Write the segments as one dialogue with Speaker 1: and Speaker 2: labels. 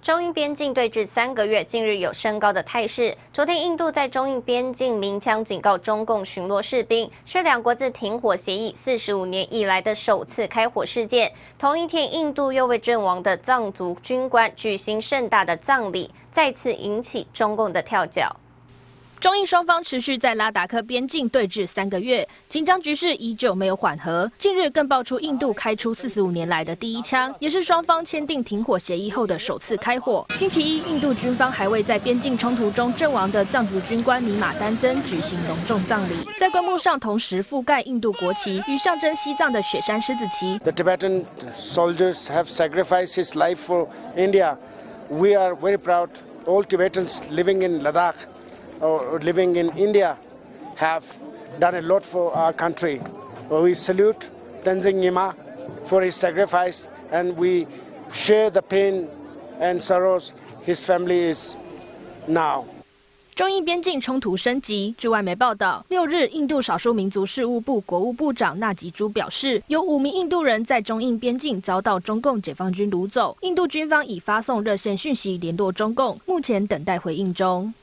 Speaker 1: 中印边境对峙3个月，近日有升高的态势。昨天，印度在中印边境鸣枪警告中共巡逻士兵，是两国自停火协议45年以来的首次开火事件。同一天，印度又为阵亡的藏族军官举行盛大的葬礼，再次引起中共的跳脚。
Speaker 2: 中印双方持续在拉达克边境对峙3个月，紧张局势依旧没有缓和。近日更爆出印度开出45年来的第一枪，也是双方签订停火协议后的首次开火。星期一，印度军方还为在边境冲突中阵亡的藏族军官尼玛丹增举行隆重葬礼，在棺木上同时覆盖印度国旗与象征西藏的雪山狮子旗。
Speaker 3: The Tibetan soldiers have sacrificed his life for India. We are very proud. All Tibetans living in Ladakh or living in India have done a lot for our country. We salute Tenzing Nyima for his sacrifice and we share the pain and sorrows his family is now.
Speaker 2: 中印边境冲突升级。据外媒报道，6日，印度少数民族事务部国务部长纳吉朱表示，有5名印度人在中印边境遭到中共解放军掳走，印度军方已发送热线讯息联络中共，目前等待回应中。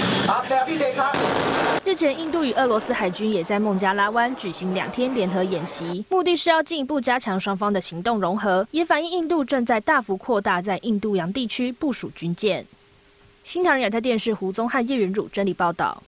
Speaker 2: 日前，印度与俄罗斯海军也在孟加拉湾举行2天联合演习，目的是要进一步加强双方的行动融合，也反映印度正在大幅扩大在印度洋地区部署军舰。新唐人亚太电视胡宗汉、叶元汝整理报道。